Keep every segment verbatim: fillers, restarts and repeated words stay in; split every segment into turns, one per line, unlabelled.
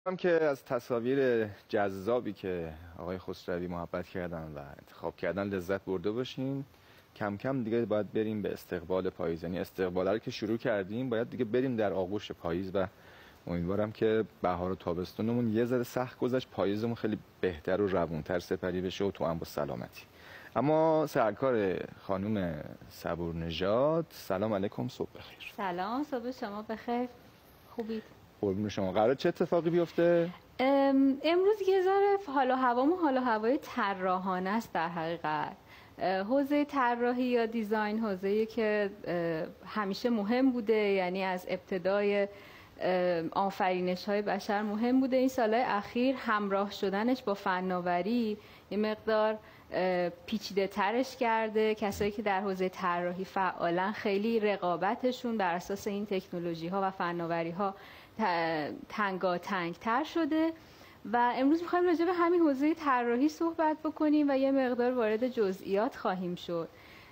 هم که از تصاویر جذابی که آقای خسروی محبت کردن و انتخاب کردن لذت برده باشیم. کم کم دیگه باید بریم به استقبال پاییز، یعنی استقبال رو که شروع کردیم باید دیگه بریم در آغوش پاییز و امیدوارم که بهار و تابستونمون یه ذره سخت گذشت، پاییزمون خیلی بهتر و روونتر سپری بشه و تو هم با سلامتی. اما سرکار خانم صبورنژاد، سلام علیکم، صبح بخیر.
سلام، صبح شما بخیر. خوبید؟
قربون شما. قرار چه اتفاقی بیفته؟
امروز یه ذره حال و هوامون حال و هوای طراحانه است. در حقیقت حوزه طراحی یا دیزاین حوزه‌ای که همیشه مهم بوده، یعنی از ابتدای آفرینش های بشر مهم بوده. این سالهای اخیر همراه شدنش با فناوری یه مقدار پیچیده ترش کرده. کسایی که در حوزه طراحی فعالن خیلی رقابتشون بر اساس این تکنولوژی ها و فناوری ها تنگاتنگ تر شده و امروز میخوایم راجع به همین حوزه طراحی صحبت بکنیم و یه مقدار وارد جزئیات خواهیم شد.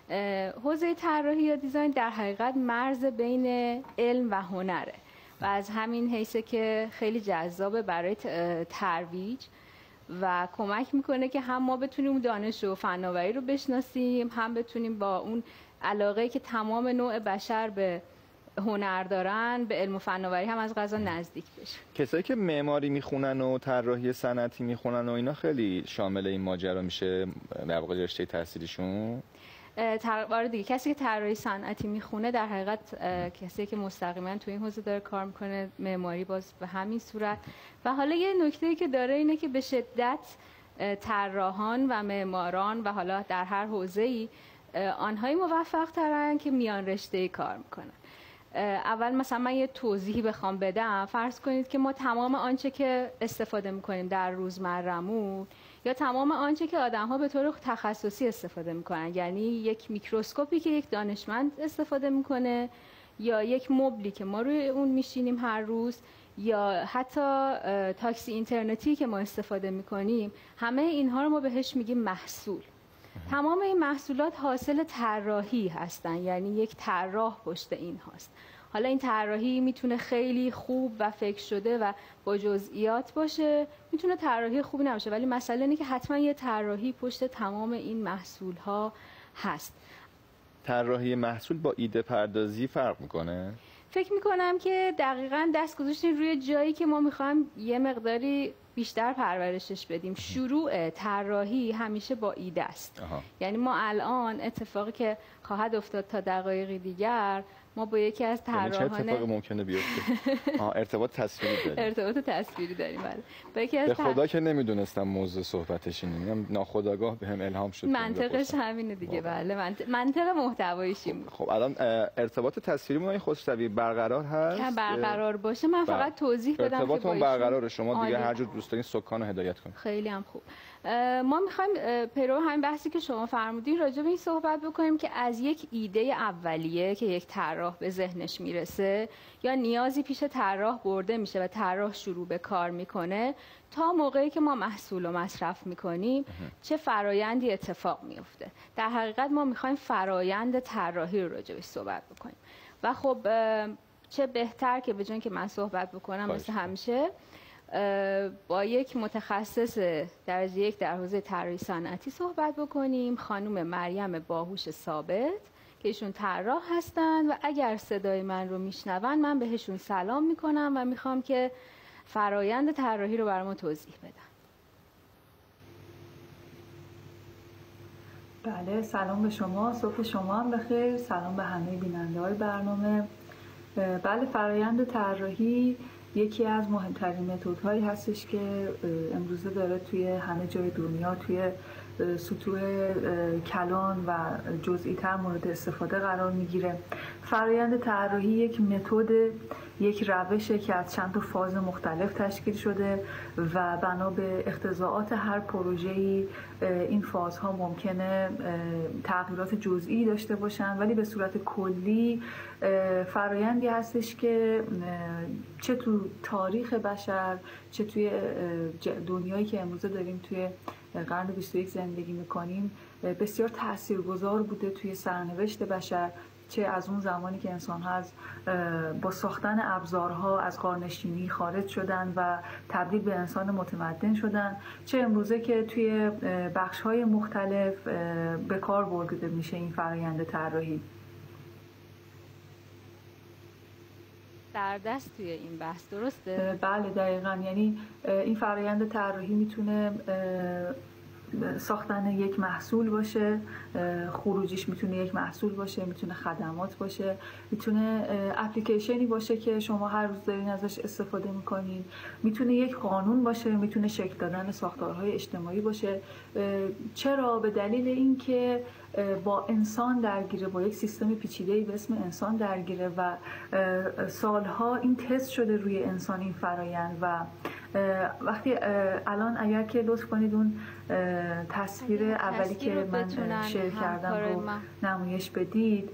حوزه طراحی یا دیزاین در حقیقت مرز بین علم و هنره و از همین حیثه که خیلی جذابه برای ترویج و کمک میکنه که هم ما بتونیم دانش و فناوری رو بشناسیم، هم بتونیم با اون علاقه‌ای که تمام نوع بشر به هنر دارن به علم و فناوری هم از قضا نزدیک بشه.
کسایی که معماری میخونن و طراحی صنعتی میخونن و اینا خیلی شامل این ماجرا میشه در واقع رشته تحصیلیشون.
آره دیگه، کسی که طراحی صنعتی میخونه در حقیقت کسی که مستقیما تو این حوزه داره کار میکنه، معماری باز به همین صورت. و حالا یه نکته‌ای که داره اینه که به شدت طراحان و معماران و حالا در هر حوزه‌ای آنهایی موفق ترن که میان رشته‌ای کار میکنن. اول مثلا من یه توضیحی بخوام بدم، فرض کنید که ما تمام آنچه که استفاده میکنیم در روزمره‌مون یا تمام آنچه که آدم‌ها به طور تخصصی استفاده میکنن، یعنی یک میکروسکوپی که یک دانشمند استفاده میکنه یا یک مبلی که ما روی اون میشینیم هر روز یا حتی تاکسی اینترنتی که ما استفاده میکنیم، همه اینها رو ما بهش میگیم محصول. تمام این محصولات حاصل طراحی هستن، یعنی یک طراح پشت این هاست. حالا این طراحی میتونه خیلی خوب و فکر شده و با جزئیات باشه، میتونه طراحی خوبی نباشه، ولی مسئله اینه که حتما یه طراحی پشت تمام این محصول ها هست.
طراحی محصول با ایده پردازی فرق میکنه؟
فکر میکنم که دقیقاً دست گذاشتین روی جایی که ما میخوایم یه مقداری بیشتر پرورشش بدیم. شروع طراحی همیشه با ایده است. آها. یعنی ما الان اتفاقی که خواهد افتاد تا دقایقی دیگر، ما با یکی از طراحان
چه اتفاقی ممکنه بیفته؟ آها، ارتباط تصویری داریم.
ارتباط تصویری داریم بله. با یکی از
به خدا که نمیدونستم موضوع صحبتش اینه، ناخودآگاه بهم الهام شد.
منطقش همینه دیگه. بله، منطق منطق محتوایش این بود.
خب الان ارتباط تصویری ما خسروی برقرار هست؟
که برقرار باشه. من فقط توضیح بدم که
ارتباطمون برقراره، شما دیگه هر جور دوست دارین سکان رو هدایت کنید.
خیلی هم خوب. ما میخوایم پیرو همین بحثی که شما فرمودین راجع به این صحبت بکنیم که از یک ایده اولیه که یک طراح به ذهنش میرسه یا نیازی پیش طراح برده میشه و طراح شروع به کار میکنه تا موقعی که ما محصول رو مصرف میکنیم چه فرایندی اتفاق میفته. در حقیقت ما میخوایم فرایند طراحی رو راجع بهش صحبت بکنیم و خب چه بهتر که به جای که من صحبت بکنم مثل همیشه با یک متخصص درجه یک در حوزه طراحی صنعتی صحبت بکنیم، خانم مریم باهوش ثابت که ایشون طراح هستن و اگر صدای من رو میشنون من بهشون سلام میکنم و میخوام که فرایند طراحی رو برام توضیح بدن.
بله، سلام به شما، صبح شما هم بخیر. سلام به همه بیننده های برنامه. بله، فرایند طراحی یکی از مهمترین متدهایی هستش که امروزه داره توی همه جای دنیا توی سطوح کلان و جزئی تر مورد استفاده قرار میگیره. فرایند طراحی یک متد، یک روشه که از چند تا فاز مختلف تشکیل شده و بنا به اقتضاعات هر پروژه‌ای این فازها ممکنه تغییرات جزئی داشته باشن، ولی به صورت کلی فرایندی هستش که چه تو تاریخ بشر چه توی دنیایی که امروزه داریم توی قرن بیست و یک زندگی میکنیم بسیار تاثیرگذار بوده توی سرنوشت بشر چه از اون زمانی که انسان‌ها از با ساختن ابزارها از غارنشینی خارج شدن و تبدیل به انسان متمدن شدن، چه امروزه که توی بخش‌های مختلف به کار برده میشه این فرآیند طراحی.
سردست توی این بحث، درسته؟
بله دقیقاً. یعنی این فرآیند طراحی میتونه ساختن یک محصول باشه، خروجیش میتونه یک محصول باشه، میتونه خدمات باشه، میتونه اپلیکیشنی باشه که شما هر روز دارین ازش استفاده میکنین، میتونه یک قانون باشه، میتونه شکل دادن ساختارهای اجتماعی باشه. چرا؟ به دلیل اینکه با انسان درگیره، با یک سیستم پیچیده‌ای به اسم انسان درگیره و سالها این تست شده روی انسان این فرآیند. و وقتی الان اگر که لطف کنید اون تصویر اولی که من شیر کردم رو نمایش بدید.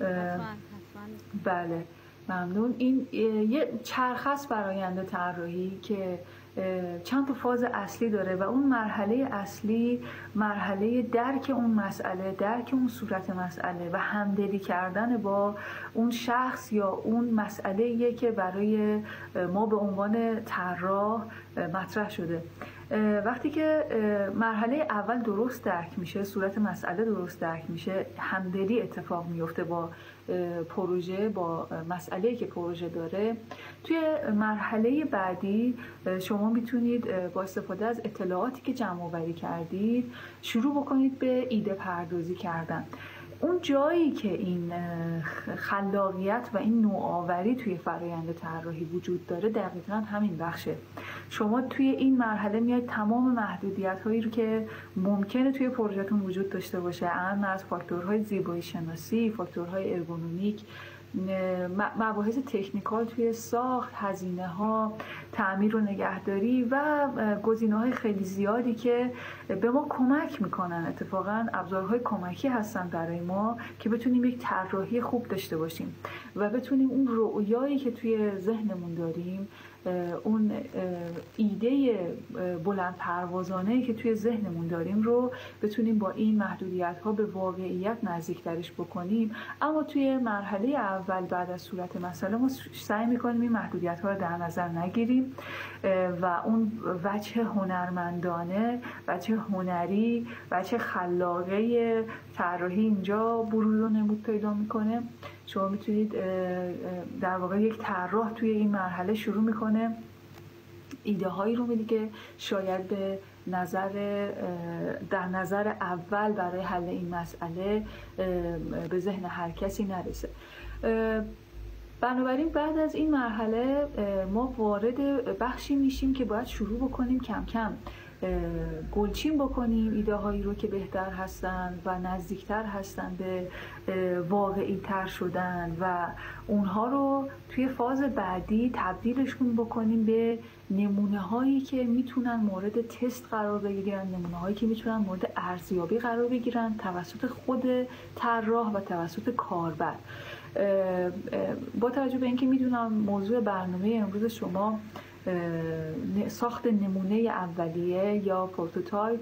بله ممنون. این یه چرخ است فرآیند طراحی که چند تا فاز اصلی داره و اون مرحله اصلی مرحله درک اون مسئله، درک اون صورت مسئله و همدلی کردن با اون شخص یا اون مسئله‌ایه که برای ما به عنوان طراح مطرح شده. وقتی که مرحله اول درست درک میشه، صورت مسئله درست درک میشه، همدلی اتفاق میفته با پروژه، با مسئله‌ای که پروژه داره، توی مرحله بعدی شما میتونید با استفاده از اطلاعاتی که جمع آوری کردید شروع بکنید به ایده پردازی کردن. اون جایی که این خلاقیت و این نوآوری توی فرآیند طراحی وجود داره دقیقاً همین بخشه. شما توی این مرحله میاید تمام محدودیت‌هایی رو که ممکنه توی پروژهتون وجود داشته باشه، اهم از فاکتورهای زیبایی شناسی، فاکتورهای ارگونومیک، مباحث تکنیکال توی ساخت، هزینه‌ها، تعمیر و نگهداری و گزینه‌های خیلی زیادی که به ما کمک میکنن. اتفاقاً ابزارهای کمکی هستن برای ما که بتونیم یک طراحی خوب داشته باشیم و بتونیم اون رؤیایی که توی ذهنمون داریم، اون ایده بلند پروازانه‌ای که توی ذهنمون داریم رو بتونیم با این محدودیت‌ها به واقعیت نزدیک‌ترش بکنیم. اما توی مرحله اول بعد از صورت مسئله ما سعی می‌کنیم این محدودیت‌ها رو در نظر نگیریم و اون وجه هنرمندانه، وجه هنری، وجه خلاقه طراحی اینجا بروز و نمود پیدا می‌کنه. شما میتونید در واقع یک طراح توی این مرحله شروع میکنه ایده هایی رو میده که شاید به نظر در نظر اول برای حل این مسئله به ذهن هر کسی نرسه. بنابراین بعد از این مرحله ما وارد بخشی میشیم که باید شروع بکنیم کم کم گلچین بکنیم ایده هایی رو که بهتر هستن و نزدیکتر هستن به واقعی تر شدن و اونها رو توی فاز بعدی تبدیلشون بکنیم به نمونه هایی که میتونن مورد تست قرار بگیرن، نمونه هایی که میتونن مورد ارزیابی قرار بگیرن توسط خود طراح و توسط کاربر. با توجه به اینکه میدونم موضوع برنامه امروز شما ساخت نمونه اولیه یا پروتوتایپ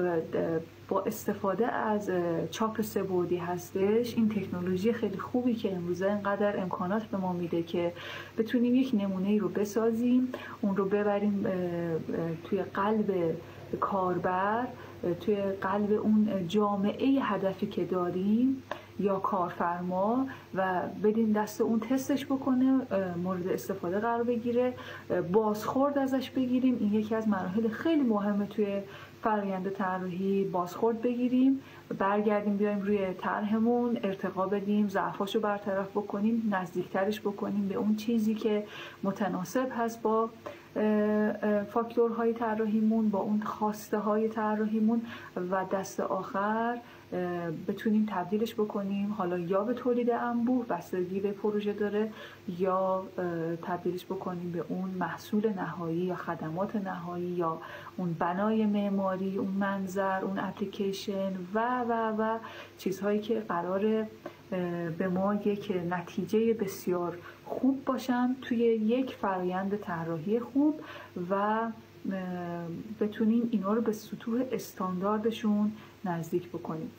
با استفاده از چاپ سه بعدی هستش، این تکنولوژی خیلی خوبی که امروزه اینقدر امکانات به ما میده که بتونیم یک نمونه رو بسازیم، اون رو ببریم توی قلب کاربر، توی قلب اون جامعه هدفی که داریم یا کارفرما و بدیم دست اون تستش بکنه، مورد استفاده قرار بگیره، بازخورد ازش بگیریم. این یکی از مراحل خیلی مهمه توی فرآیند طراحی، بازخورد بگیریم، برگردیم بیایم روی طرحمون ارتقا بدیم، ضعفاشو برطرف بکنیم، نزدیکترش بکنیم به اون چیزی که متناسب هست با فاکتورهای طراحیمون، با اون خواسته های طراحیمون و دست آخر بتونیم تبدیلش بکنیم حالا یا به تولید انبوه، بستگی به پروژه داره، یا تبدیلش بکنیم به اون محصول نهایی یا خدمات نهایی یا اون بنای معماری، اون منظر، اون اپلیکیشن و و و چیزهایی که قراره به ما یک نتیجه بسیار خوب باشن توی یک فرآیند طراحی خوب و بتونیم اینا رو به سطوح استانداردشون نزدیک بکنیم.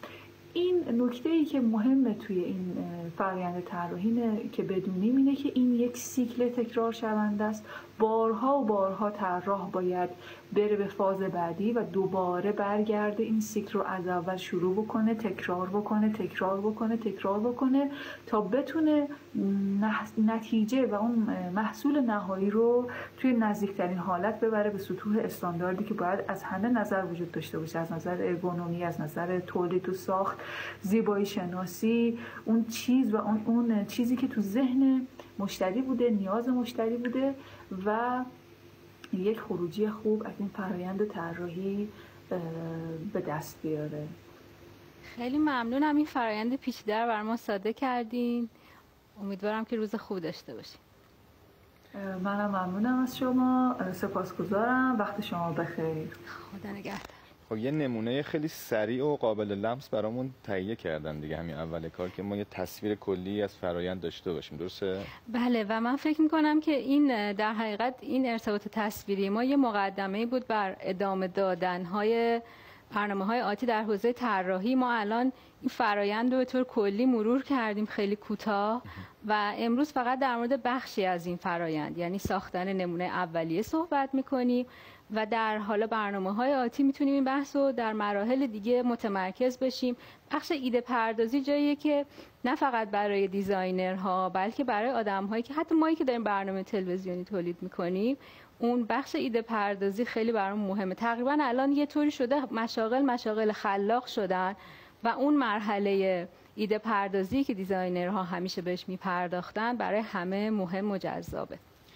این نکته‌ای که مهمه توی این فرآیند طراحی که بدونیم اینه که این یک سیکل تکرار شونده است. بارها و بارها طراح باید بره به فاز بعدی و دوباره برگرده این سیکل رو از اول شروع بکنه، تکرار بکنه، تکرار بکنه، تکرار بکنه تا بتونه نتیجه و اون محصول نهایی رو توی نزدیکترین حالت ببره به سطوح استانداردی که باید از همه نظر وجود داشته باشه، از نظر ارگونومی، از نظر تولید و ساخت، زیبایی شناسی، اون چیز و اون, اون چیزی که تو ذهن مشتری بوده، نیاز مشتری بوده و یک خروجی خوب از این فرآیند طراحی به دست بیاره.
خیلی ممنونم، این فرآیند پیچیده رو برای ما ساده کردین. امیدوارم که روز خوب داشته باشین.
منم ممنونم از شما، سپاسگزارم، وقت شما بخیر.
خدا نگهدار.
خب یه نمونه خیلی سریع و قابل لمس برامون تهیه کردن دیگه همین اول کار که ما یه تصویر کلی از فرآیند داشته باشیم، درسته؟
بله و من فکر میکنم که این در حقیقت این ارتباط تصویری ما یه مقدمه بود بر ادامه دادن‌های برنامه‌های آتی در حوزه طراحی. ما الان این فرآیند رو به طور کلی مرور کردیم خیلی کوتاه و امروز فقط در مورد بخشی از این فرآیند یعنی ساختن نمونه اولیه صحبت میکنیم و در حالا برنامه‌های آتی میتونیم این بحث رو در مراحل دیگه متمرکز بشیم. بخش ایده پردازی جاییه که نه فقط برای دیزاینرها بلکه برای آدم‌هایی که حتی مایی که داریم برنامه تلویزیونی تولید میکنیم اون بخش ایده پردازی خیلی برام مهمه. تقریبا الان یه طوری شده مشاغل مشاغل خلاق شدن و اون مرحله ایده پردازی که دیزاینرها همیشه بهش میپرداختن برای همه مهم و جذابه.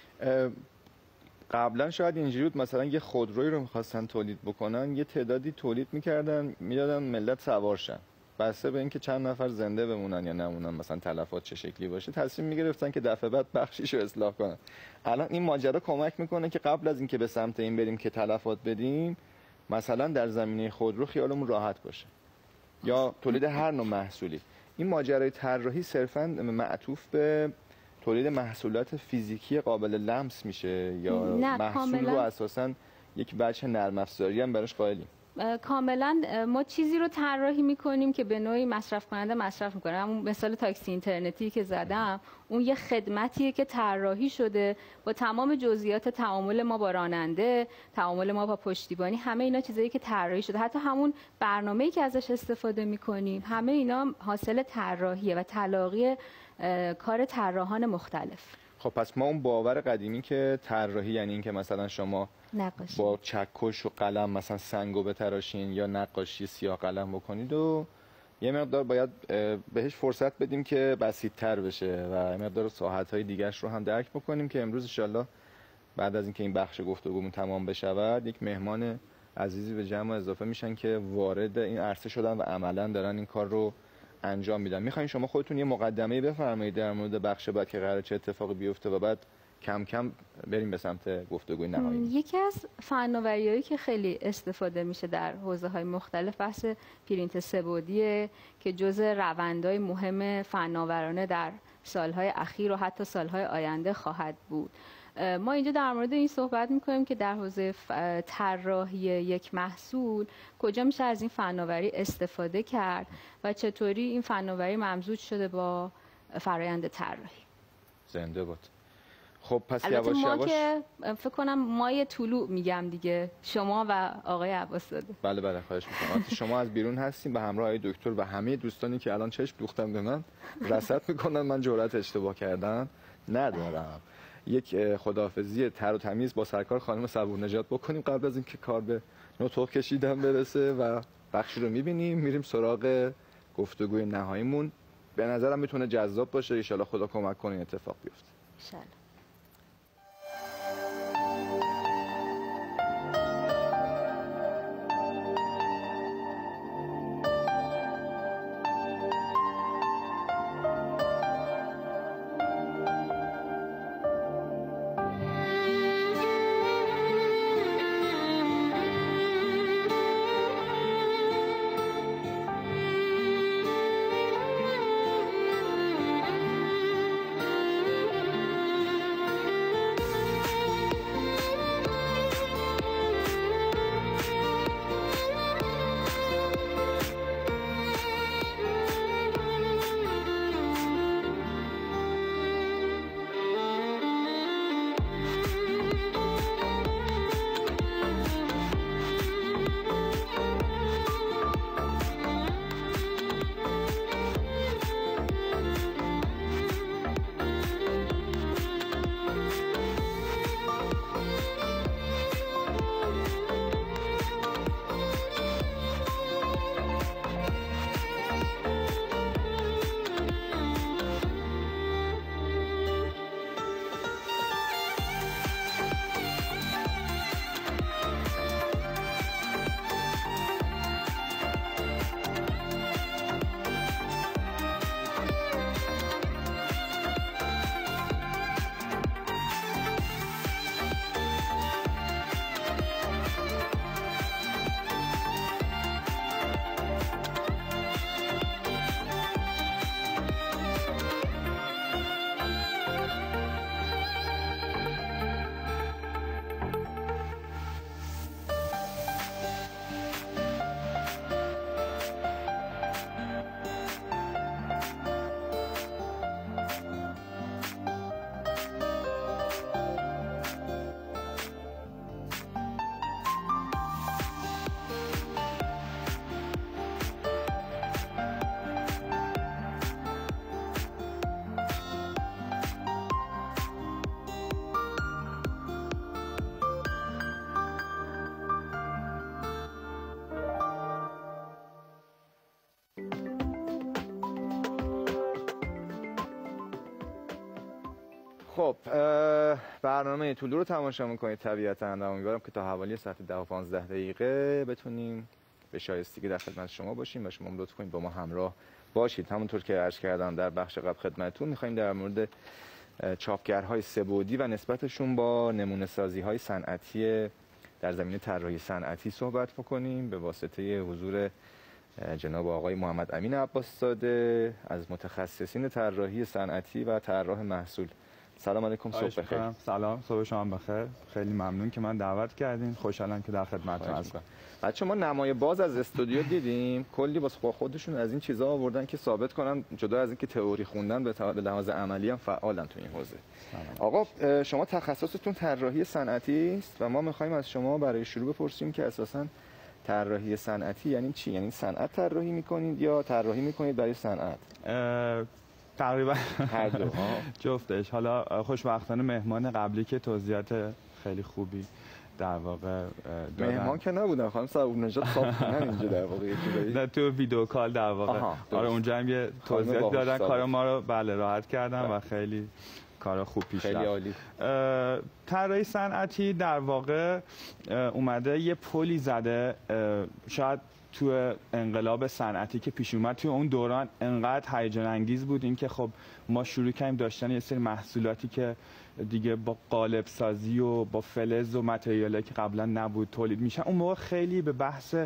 قبلا شاید اینجوری بود مثلا یه خودرویی رو می‌خواستن تولید بکنن، یه تعدادی تولید می‌کردن میدادن ملت سوارشن، بسته به اینکه چند نفر زنده بمونن یا نمونن، مثلا تلفات چه شکلی باشه، تصمیم می‌گرفتن که دفعه بعد بخشیشو اصلاح کنن. الان این ماجرا کمک میکنه که قبل از اینکه به سمت این بریم که تلفات بدیم، مثلا در زمینه خودرو خیالمون راحت باشه یا تولید هر نوع محصولی. این ماجرای طراحی صرفاً معطوف به تولید محصولات فیزیکی قابل لمس میشه یا محصول رو اساساً یک بچه نرم افزاری هم براش قائلیم؟
کاملا ما چیزی رو طراحی میکنیم که به نوعی مصرف کننده مصرف میکنه. همون مثال تاکسی اینترنتی که زدم اون یه خدمتیه که طراحی شده با تمام جزئیات تعامل ما با راننده، تعامل ما با پشتیبانی، همه اینا چیزایی که طراحی شده. حتی همون برنامه‌ای که ازش استفاده میکنیم همه اینا حاصل طراحیه و تلاقی کار طراحان مختلف.
خب پس ما اون باور قدیمی که طراحی یعنی این که مثلا شما
نقاشی
با چکش و قلم مثلا سنگو بتراشین یا نقاشی سیاه قلم بکنید و یه مقدار باید بهش فرصت بدیم که بسیط‌تر بشه و یه مقدار ساحت‌های دیگرش رو هم درک بکنیم که امروز انشالله بعد از اینکه این بخش گفتگومون تمام بشود یک مهمان عزیزی به جمع اضافه میشن که وارد این عرصه شدن و عملاً دارن این کار رو انجام میدن. میخواین شما خودتون یه مقدمه‌ای بفرمایید در مورد بخش بعد که قراره چه اتفاقی بیفته و بعد کم کم بریم به سمت گفتگوی نهایی.
یکی از فناوری‌هایی که خیلی استفاده میشه در حوزه‌های مختلف بحث پرینت سه‌بعدیه که جزء روندهای مهم فناورانه در سالهای اخیر و حتی سالهای آینده خواهد بود. ما اینجا در مورد این صحبت میکنیم که در حوزه طراحی یک محصول کجا میشه از این فناوری استفاده کرد و چطوری این فناوری ممزوج شده با فرآیند طراحی.
زنده باد. خب پس
البته
یواش
ما
یواش
که فکر کنم مای طلوع میگم دیگه، شما و آقای عباس‌زاده.
بله بله خواهش میکنم. شما از بیرون هستیم به همراه آقای دکتر و همه دوستانی که الان چشم دوختن به من رصد میکنن من جرأت اشتباه کردن ندارم. یک خداحافظی تر و تمیز با سرکار خانم صبور نجات بکنیم قبل از اینکه کار به نطق کشیدن برسه و بخشی رو میبینیم میریم سراغ گفتگوی نهاییمون. به نظرم میتونه جذاب باشه، ان شاءالله خدا کمک کنه این اتفاق بیفته.
ان شاءالله.
خب برنامه طولو رو تماشا میکنید طبیعتاً. امیدوارم که تا حوالی ساعت ده و پانزده دقیقه بتونیم به شایستگی در خدمت شما باشیم و شما هم لطف کنید با ما همراه باشید. همونطور که عرض کردم در بخش قبل خدمتتون، می‌خوایم در مورد چاپگرهای سه‌بعدی و نسبتشون با نمونه سازی‌های صنعتی در زمینه طراحی صنعتی صحبت بکنیم به واسطه حضور جناب آقای محمد امین عباس‌زاده از متخصصین طراحی صنعتی و طراح محصول. سلام علیکم، صبح بخیر.
سلام، صبح شما بخیر. خیلی ممنون که من دعوت کردین. خوشحالم که در خدمتتون هستم.
بچه ما نمای باز از استودیو دیدیم، کلی واسه خودشون از این چیزا آوردن که ثابت کنن جدا از اینکه تئوری خوندن به لحاظ عملی هم فعالن تو این حوزه. آقا شما تخصصتون طراحی صنعتی است و ما می‌خوایم از شما برای شروع بپرسیم که اساساً طراحی صنعتی یعنی چی؟ یعنی صنعت طراحی می‌کنید یا طراحی می‌کنید برای صنعت؟
تقریبا
هر دو.
جفتش. حالا خوشبختانه مهمان قبلی که توضیحات خیلی خوبی در واقع دادن.
مهمان که نبودن، خانم صاحب نژاد صاحب اینجا در واقع یه
نه تو ویدیو کال در واقع. آره اونجا هم یه توضیحات دادن، کار ما رو بله راحت کردن و خیلی کار خوب پیش رفت.
خیلی عالی.
طراحی صنعتی در واقع اومده یه پلی زده، شاید تو انقلاب صنعتی که پیش اومد توی اون دوران انقدر هیجان انگیز بود این که خب ما شروع کردیم داشتن یه سری محصولاتی که دیگه با قالب سازی و با فلز و متریالی که قبلا نبود تولید میشن. اون موقع خیلی به بحث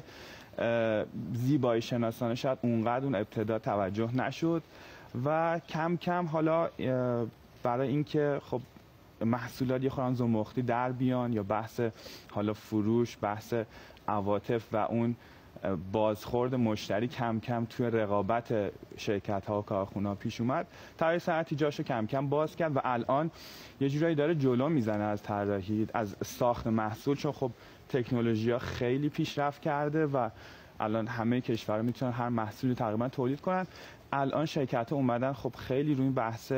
زیبایی شناسانه شاید اونقدر اون ابتدا توجه نشد و کم کم حالا برای اینکه خب محصولات یه خوران زمختی در بیان یا بحث حالا فروش، بحث عواطف و اون بازخورد مشتری کم کم توی رقابت شرکت ها و کارخونه ها پیش اومد، طراحی صنعتی جاشو کم کم باز کرد و الان یه جورایی داره جلو میزنه از طراحی، از ساخت محصول، چون خب تکنولوژی ها خیلی پیشرفت کرده و الان همه کشورها میتونن هر محصولی تقریبا تولید کنن. الان شرکت ها اومدن خب خیلی روی بحث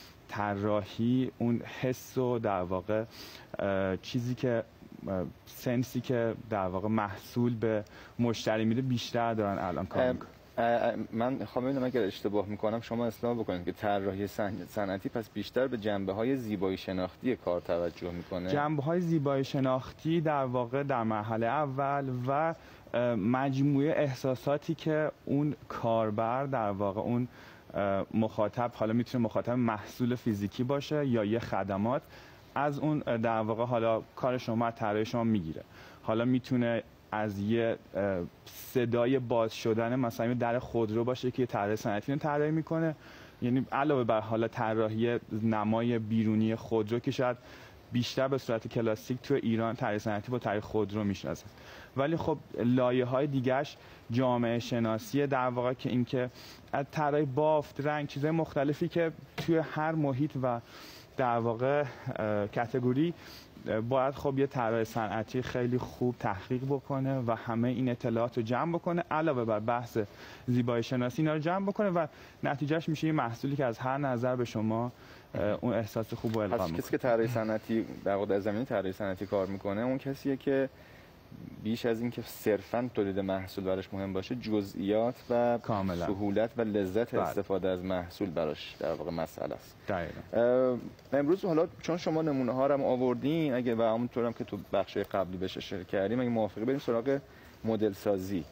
طراحی اون حس و در واقع چیزی که سنسی که در واقع محصول به مشتری میده بیشتر دارن الان کار میکنن.
من میخوام ببینم اگر اشتباه میکنم شما اصلاح بکنید که طراحی صنعتی پس بیشتر به جنبه های زیبایی شناختی کار توجه میکنه.
جنبه های زیبایی شناختی در واقع در مرحله اول و مجموعه احساساتی که اون کاربر در واقع اون مخاطب، حالا میتونه مخاطب محصول فیزیکی باشه یا یه خدمات، از اون در واقع حالا کار شما طراحی شما میگیره. حالا میتونه از یه صدای باز شدن مثلا در خودرو باشه که طراح صنعتی رو طراحی میکنه، یعنی علاوه بر حالا طراحی نمای بیرونی خودرو که شاید بیشتر به صورت کلاسیک تو ایران طراح صنعتی با طراح خودرو میشناسه، ولی خب لایه‌های دیگه‌اش جامعه شناسی در واقع که اینکه از طراحی بافت، رنگ، چیزهای مختلفی که توی هر محیط و در واقع کاتگوری باید خب یه طراح صنعتی خیلی خوب تحقیق بکنه و همه این اطلاعات رو جمع بکنه، علاوه بر بحث زیبایی شناسی اینا رو جمع بکنه و نتیجهش میشه یه محصولی که از هر نظر به شما اون احساس خوب و القا میکنه.
کسی که طراح صنعتی در واقع در زمینه طراحی صنعتی کار میکنه اون کسیه که بیش از اینکه صرفاً تولید محصول براش مهم باشه، جزئیات و کاملا سهولت و لذت بله. استفاده از محصول براش در واقع مسئله است.
دقیقاً.
امروز حالا چون شما نمونه ها رو هم آوردین، اگه و همونطور هم که تو بخش قبلی بهش اشاره کردیم، اگه موافقی بریم سراغ مدل سازی